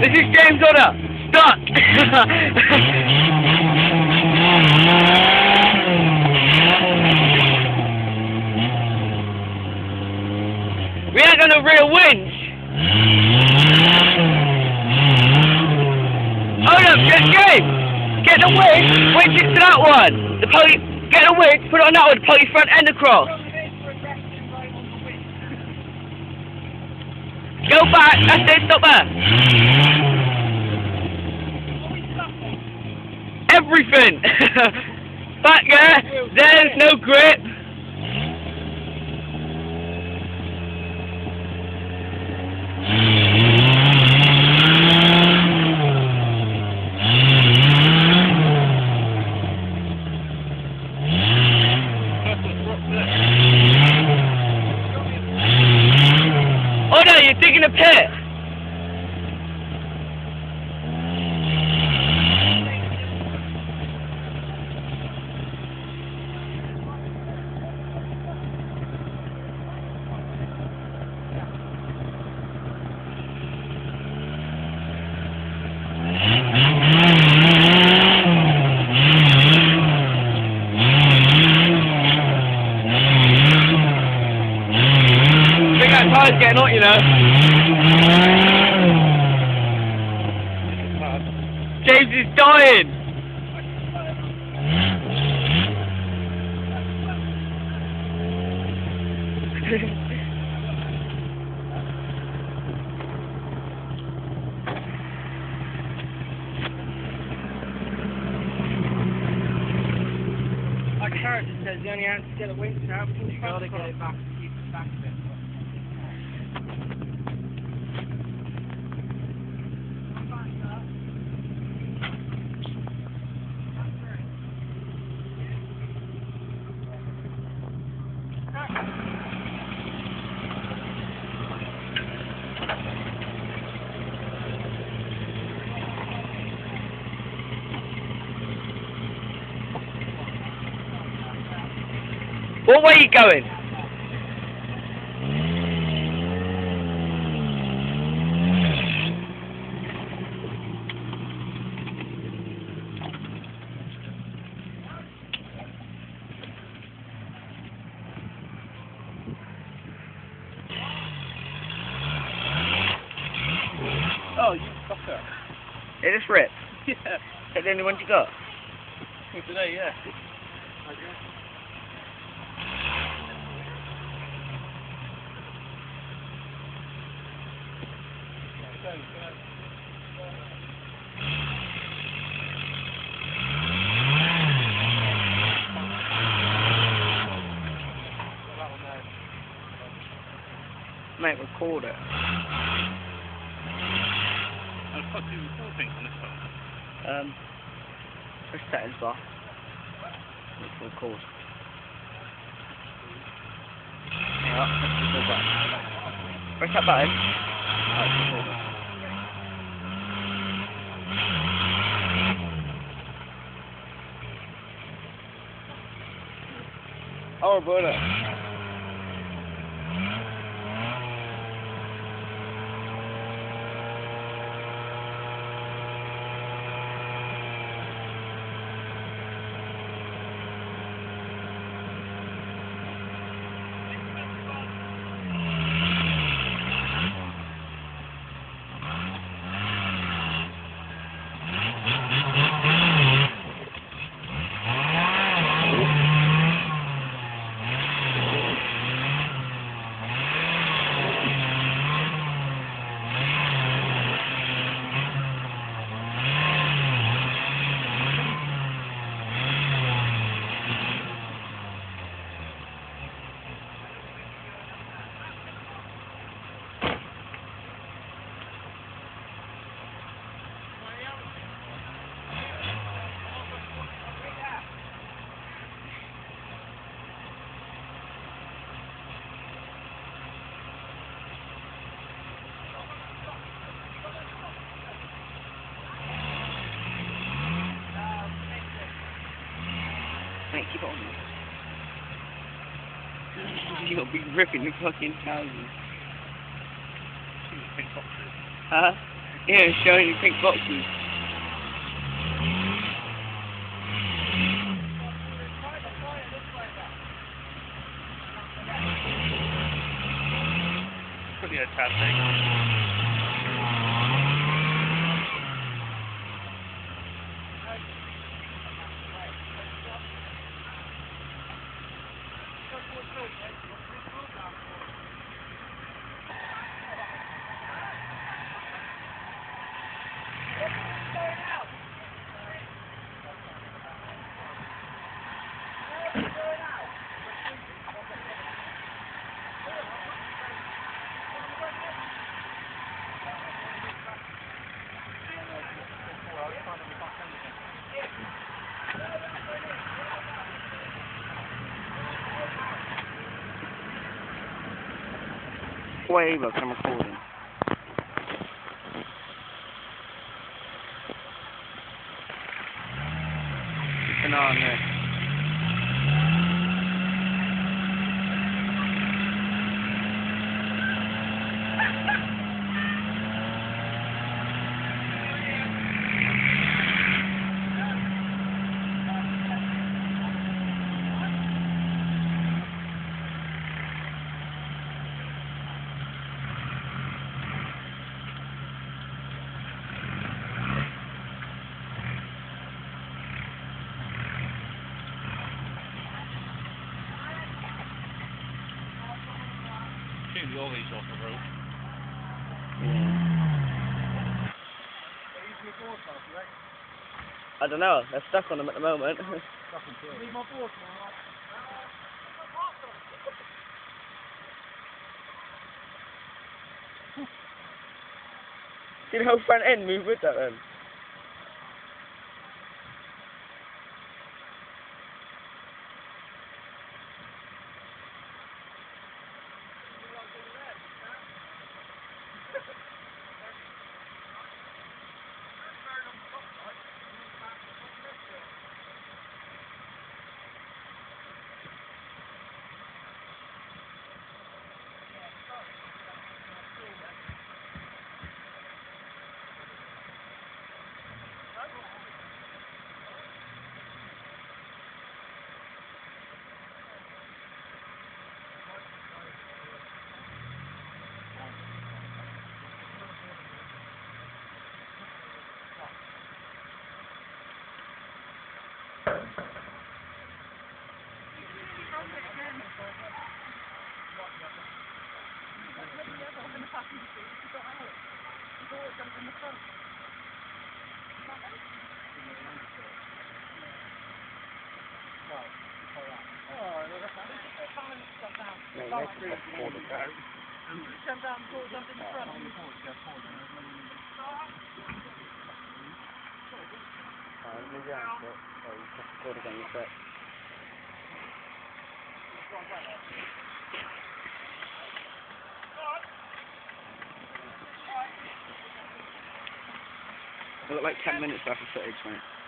This is James Hodder. Start. We ain't gonna real winch. Hold up, James. Get the winch it to that one. The pulley, get the winch, put it on that one, pull your front end across. Go back, that's it, stop there. Everything. Back there, there's no grip. Oh no, you're digging a pit. Tire's getting hot, you know. James is dying. Like Harris says, the only answer to get a winch out, you gotta get it back, keep it back a bit. What way are you going? Oh, you fucker. It just ripped. Yeah. Is that the only one you got? For today, yeah. Mate, record it. How the fuck do you record things on this phone? Push settings bar. Let's record. Yeah, let's record that. Press that button. Right, record. Oh, brother. Mate, keep it on. You'll be ripping the fucking houses. Pink boxes. Huh? Yeah, showing you pink boxes. Pretty fantastic. Wait, look, I'm recording. Keep an eye on this. Shooting all these off the road. Yeah. I don't know, they're stuck on them at the moment. Leave my board, man. See the whole front end move with that then? Jump down and pull jump in the front. They look like 10 minutes worth of footage, mate.